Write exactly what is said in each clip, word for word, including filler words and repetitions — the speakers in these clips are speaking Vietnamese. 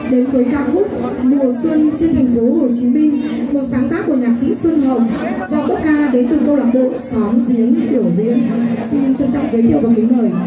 đến với ca khúc Mùa Xuân trên thành phố Hồ Chí Minh, một sáng tác của nhạc sĩ Xuân Hồng do tốp ca đến từ câu lạc bộ Xóm Giếng biểu diễn. Xin trân trọng giới thiệu và kính mời.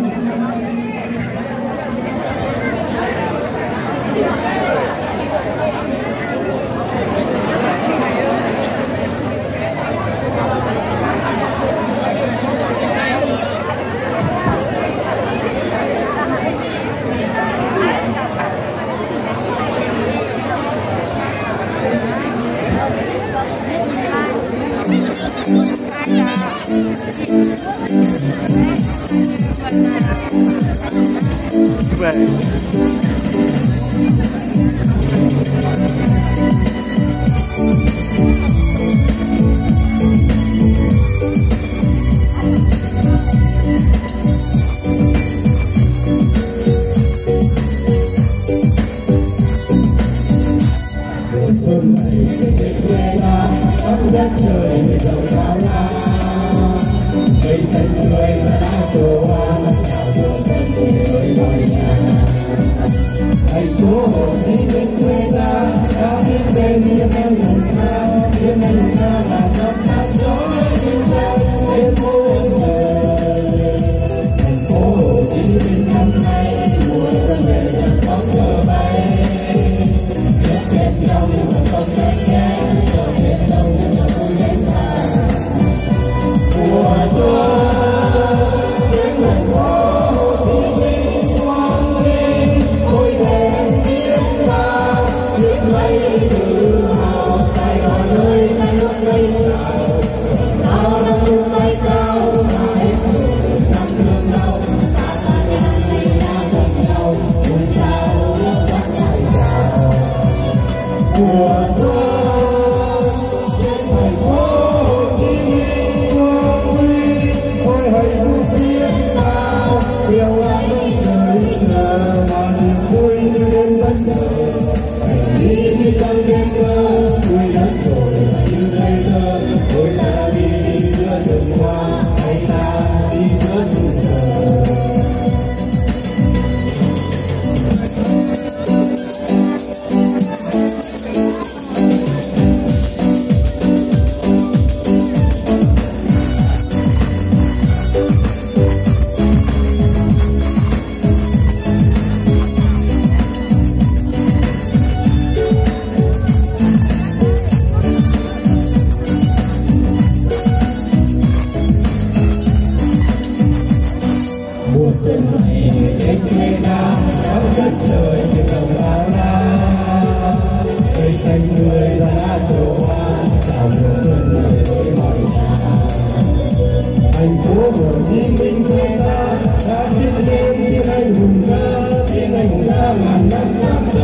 Hùng ca tiếng anh hùng ca ngàn năm